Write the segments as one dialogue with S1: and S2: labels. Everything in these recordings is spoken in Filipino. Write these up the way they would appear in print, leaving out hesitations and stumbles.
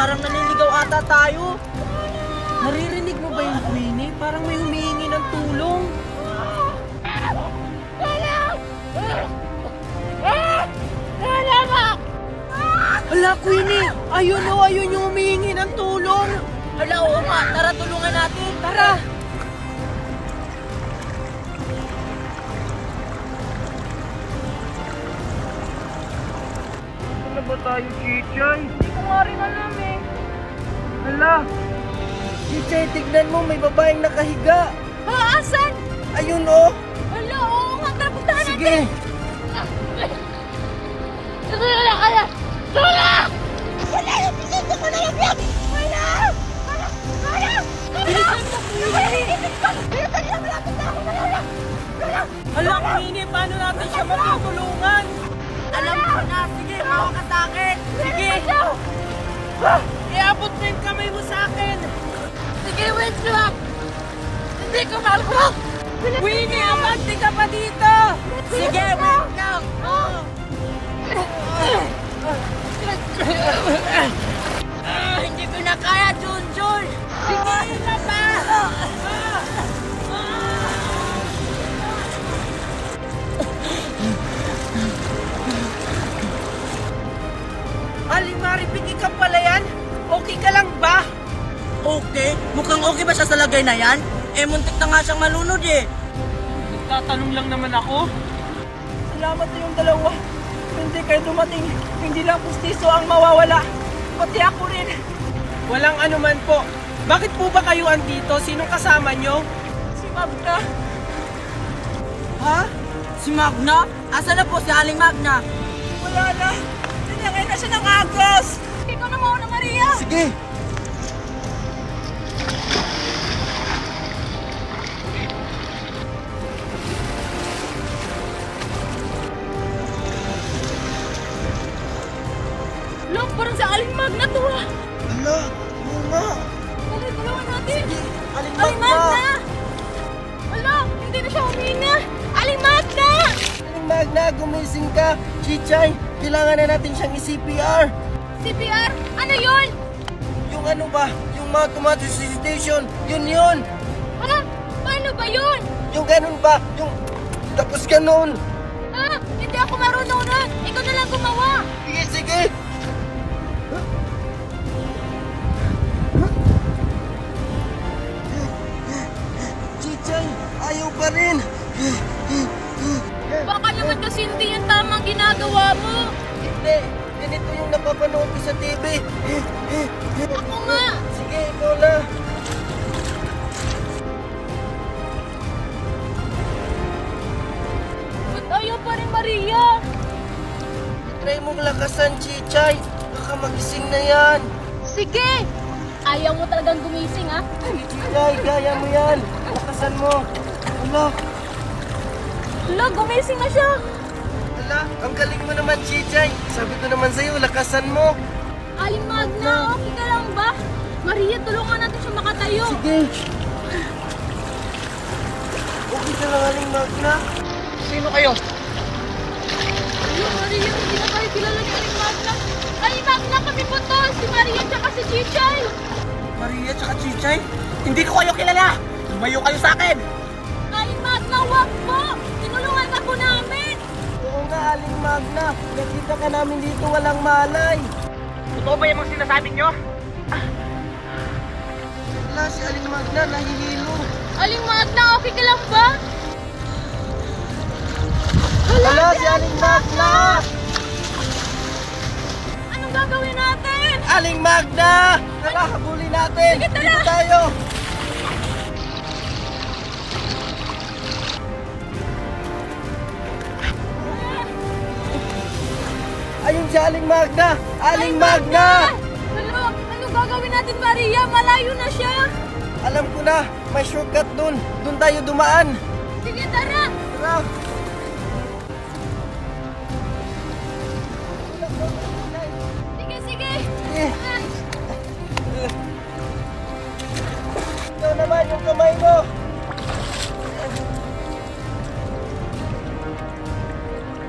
S1: Parang naliligaw ata tayo. Naririnig mo ba yung Queenie? Parang may humihingi ng tulong. Hala, Queenie! Ayun yung humihingi ng tulong! Hala, oo nga! Tara, tulungan natin! Tara! Ano ba tayo, Chichay? Hindi ko nga rin alam eh. Hala! Chichay, tignan mo, may babaeng nakahiga!
S2: Ha? Asan?
S1: Ayun oh!
S2: Hala, oo nga! Tara, puntahan natin!
S1: Sige!
S2: Wala ka na! Wala! Wala! Pinigil ko na yung vlog! Wala! Wala! Wala! Bilisan mo! Bilisan ko! Bilisan niya! Malapit na ako! Wala! Wala!
S1: Hala, Queenie, paano natin siya matutulungan? Alam ko na! Sige, hawa ka sa akin! Sige! Iabot mo yung kamay mo sa akin!
S2: Sige, wait lang! Hindi ko malbrock!
S1: Queenie, abante ka pa dito! Sige, wait lang! Hindi ko na kaya, Junjun! Sige na pa! Aling ikaw pala yan? Okay ka lang ba? Okay? Mukhang okay ba siya sa lagay na yan? Eh, muntik na nga siyang malunod eh. Nagtatanong lang naman ako. Salamat sa yung dalawa. Hindi kayo dumating. Hindi lang pustiso ang mawawala. Pati ako rin. Walang anuman po. Bakit po ba kayo andito? Sinong kasama nyo? Si Magna. Ha? Si Magna? Asa na po si Aling Magna? Wala na. Tinangay na siya ng agos.
S2: Ikaw na mauna, Maria!
S1: Sige.
S2: Look, parang sa Aling Magna to ah!
S1: Hala, oo nga.
S2: Dali, tulungan natin!
S1: Aling
S2: Aling Magna! Hala, hindi na siya huminga! Aling Magna!
S1: Aling Magna, gumising ka. Chichay, kailangan na natin siyang i-CPR.
S2: CPR? Ano yun?
S1: Yung ano ba? Yung mouth to mouth resuscitation. Yun.
S2: Ha? Paano ba yun?
S1: Yung ganun ba? Yung tapos ganun.
S2: Ha? Hindi ako marunong nun! Ikaw na lang gumawa!
S1: Sige. Chichay, ayaw pa rin.
S2: Baka naman kasi hindi yung tamang ginagawa mo!
S1: Hindi, ganito yung napapanood ko sa TV.
S2: Ako nga!
S1: Sige, ikaw na.
S2: Ba't ayaw pa rin, Maria?
S1: Try mong lakasan, Chichay. Baka magising na yan.
S2: Sige! Ayaw mo talagang gumising, ha?
S1: Chichay, kaya mo yan. Lakasan mo. Hala,
S2: Hala, gumising na siya!
S1: ang galing mo naman, Chichay. Sabi ko naman sa'yo, lakasan mo.
S2: Aling Magna, okay ka lang ba? Maria, tulungan natin siya makatayo.
S1: Sige. Okay ka lang, Aling Magna. Sino kayo?
S2: Ayun, Maria, hindi na tayo kilala ni Aling Magna. Aling Magna, kami po to. Si Maria tsaka si Chichay.
S1: Maria tsaka Chichay? Hindi ko kayo kilala. Lumayo kayo sa akin.
S2: Aling Magna, wag po! Tinulungan ka po namin!
S1: Oo nga, Aling Magna. Nakita ka namin dito walang malay. Totoo ba yung mga sinasabi nyo? Wala, si Aling Magna nahihilo.
S2: Aling Magna, okay ka lang ba?
S1: Wala, si Aling Magna!
S2: Anong gagawin natin?
S1: Aling Magna! Tara, habulin natin!
S2: Sige, tara!
S1: Dito tayo! Ayun si Aling Magna! Aling Magna!
S2: Ano? Anong gagawin natin, Maria? Malayo na siya!
S1: Alam ko na, may shortcut dun. Dun tayo dumaan.
S2: Sige, tara!
S1: Tara!
S2: Sige, sige!
S1: Eh, ikaw naman yung kamay mo.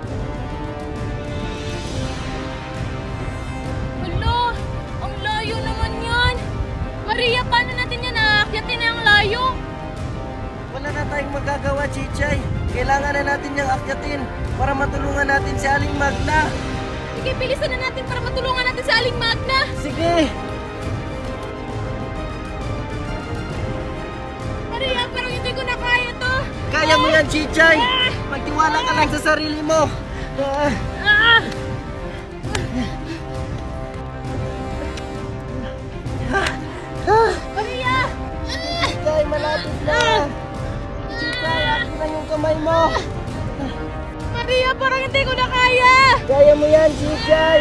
S2: Hala, ang layo ng
S1: ginawa, Chichay. Kailangan na natin niyang akyatin para matulungan natin si Aling Magna.
S2: Sige, bilisan na natin para matulungan natin si Aling Magna.
S1: Sige.
S2: Maria, parang hindi ko na kaya to.
S1: Kaya mo yan, Chichay. Magtiwala ka lang sa sarili mo.
S2: Maria!
S1: Chichay, malapit na. Chichay, akin na yung kamay mo.
S2: Maria, parang hindi ko na kaya.
S1: Kaya mo yan, Chichay.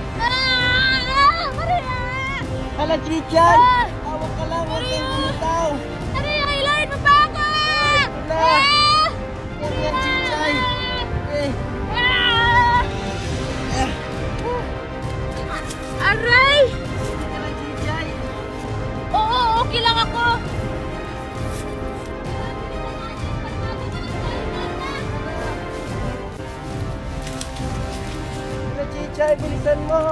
S2: Maria!
S1: Hala, Chichay. Hawak ka lang, huwag kang bumitaw.
S2: Maria, hilahin mo pa ako!
S1: Na. Kaya mo yan, Chichay. Okay.
S2: Aray!
S1: Sige lang, Chichay.
S2: Oo, okay lang ako.
S1: Hala, Chichay, bilisan mo.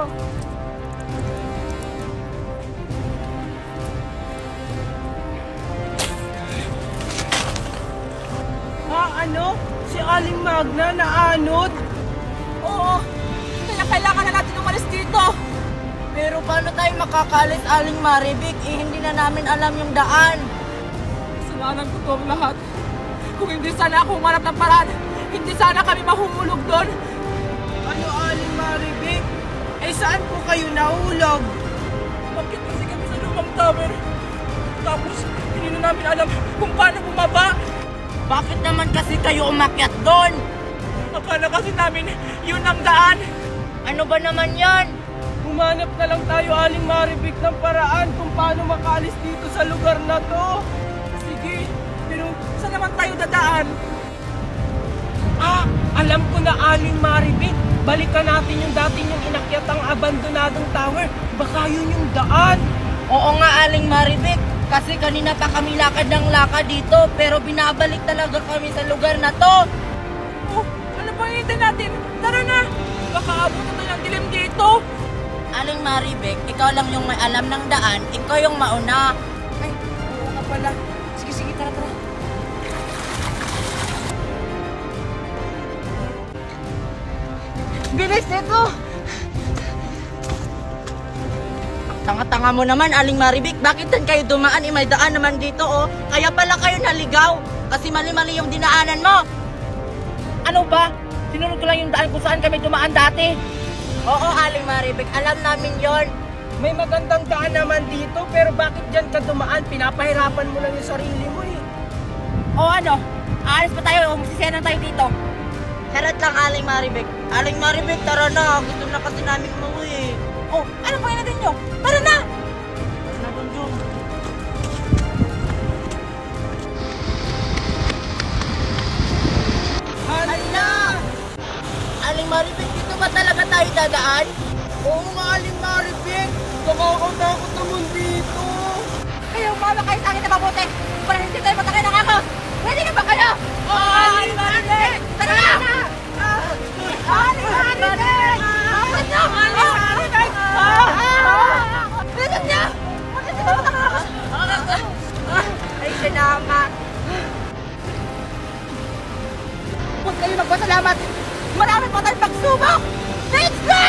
S1: Ano? Si Aling Magna naanod? Oo. Kaya kailangan na natin umalis dito. Pero paano tayo makakalis, Aling Maribik? Hindi na namin alam yung daan. Kasalanan ko to ang lahat. Kung hindi sana ako humanap ng paraan, hindi sana kami mahuhulog doon. Ano, Aling Maribik? Eh, saan po kayo nahulog? Bakit kasi kami sa lumang tower? Tapos, hindi na namin alam kung paano bumaba. Bakit naman kasi kayo umakyat doon? Akala kasi namin yun ang daan. Ano ba naman yan? Humanap na lang tayo, Aling Maribik, ng paraan kung paano makaalis dito sa lugar na to. Sige, pero saan naman tayo dadaan? Alam ko na, Aling Maribik. Balikan natin yung dati yung inakyatang abandonadong tower. Baka yun yung daan. Oo nga, Aling Maribik. Kasi kanina pa kami lakad ng lakad dito, pero binabalik talaga kami sa lugar na to. Oh, ano ba hinihintay natin? Tara na! Baka abot na ng dilim dito. Aling Maribik, ikaw lang yung may alam ng daan, ikaw yung mauna. Ay, oo nga pala. Sige, sige, tara, tara. Bilis nito! Tanga-tanga mo naman, Aling Maribik. Bakit dan kayo dumaan? May daan naman dito, oh. Kaya pala kayo naligaw. Kasi mali-mali yung dinaanan mo. Ano ba? Sinunod ko lang yung daan kung saan kami dumaan dati. Oo, Aling Maribik. Alam namin yon. May magandang daan naman dito, pero bakit dyan ka dumaan? Pinapahirapan mo lang yung sarili mo, eh. O ano? Aalis pa tayo o magsisaya na tayo dito? Charot lang, Aling Maribik. Aling Maribik, tara na. Gusto na kasi namin umuwi. Oh, ano pa yun natin nyo? Tara na! Tara na, Bunjong. Hala! Aling Maribik, dito ba talaga tayo dadaan? Oo nga, Aling Maribik. Nakakatakot naman dito.
S2: Kayo, umama kayo sa akin na mabuti para hindi tayo matakay ng ako. Pwede na ba kayo?
S1: Oo, Aling Maribik!
S2: Tara na! Aling Maribik! Aling Maribik! Bilisan niya! Bakit hindi tayo matakay ng ako?
S1: Ay, salamat.
S2: Huwag kayo magpasalamat! Marami pa tayong pagsubok! Let's go!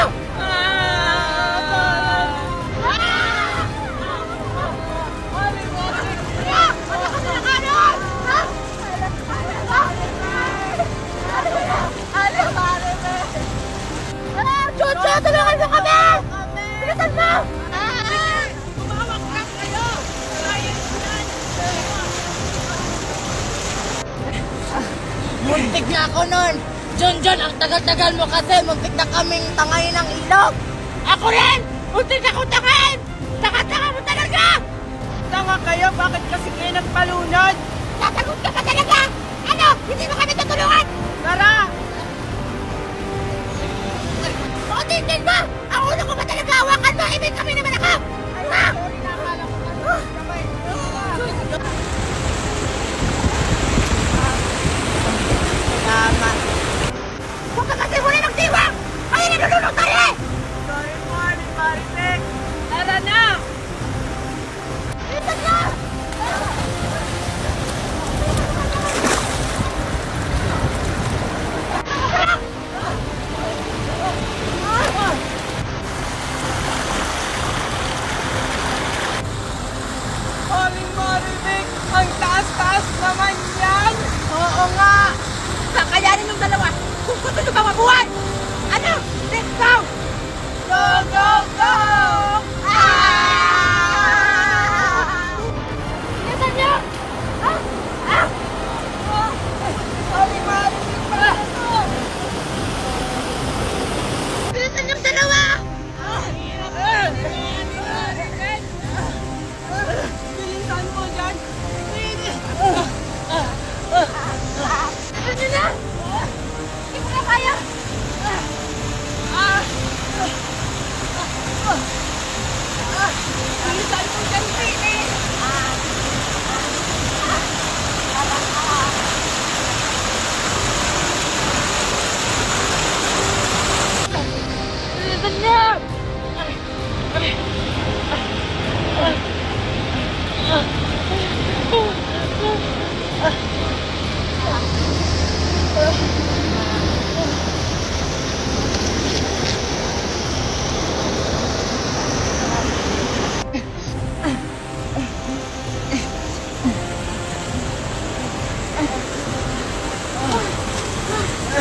S2: Chucho, tulungan mo kami! Bilisan mo!
S1: Tumawag lang kayo! Muntik na ako nun! John, ang tagal-tagal mo kasi muntik na kaming tangayin ng ilog!
S2: Ako rin! Muntik akong tangayin! Tanga-tanga mo talaga!
S1: Tanga kayo? Bakit kasi kayo nagpalunod?
S2: Tatagot ka pa talaga! Ano? Hindi mo kami tutulungan!
S1: Tara!
S2: Pakitintin mo! Ang ulo ko ba talaga? Hawakan mo! Ibig kami naman ako! Ha?
S1: Sorry na, akala ko kasi kamay.
S2: Salamat! Huwag ka kasi muna ng diwang! Kaya nalulunod tayo eh!
S1: Sorry po, Aling Maribik.
S2: Tara na! Bilisan na!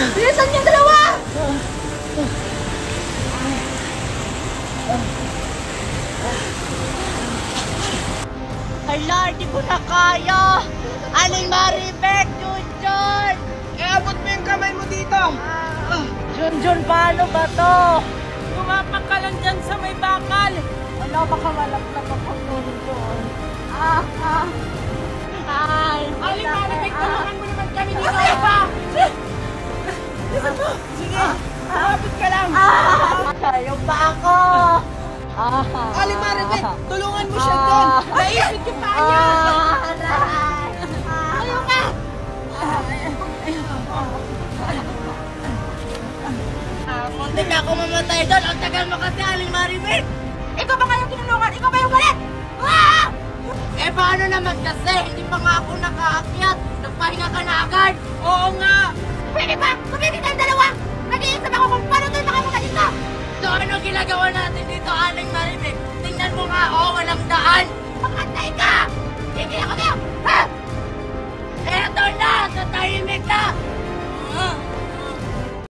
S2: Bilisan niyo, dalawa! Hala, hindi ko na kaya! Aling Maribek, Junjun!
S1: Abot mo yung kamay mo dito!
S2: Junjun, paano ba to?
S1: Tumapak ka lang dyan sa may bakal!
S2: Wala, baka malaglag akong Junjun. Ay,
S1: Aling Maribek, tulungan mo naman kami dito!
S2: Ano ba?
S1: Sige, abot ka lang!
S2: Ayaw pa ako!
S1: Aling Maribek, tulungan mo siya doon! Naisip yung paa niya!
S2: Ayaw ka! Muntik na ako mamatay doon! Ang tagal mo kasi, Aling Maribek! Ikaw ba kayong tinulungan? Ikaw ba yung galit? Eh paano naman kasi? Hindi pa nga ako nakaakyat! Nagpahinga ka na agad!
S1: Oo nga!
S2: Pwede ba? Pwede tayong dalawa! Nag-iisip ako kung paano tayo makapunta dito! So ano ginagawa natin dito, Aling Maribek? Tingnan mo nga, walang daan! Pakantay ka! Hindi ako sa'yo! Ha? Eto na! Tatahimik na!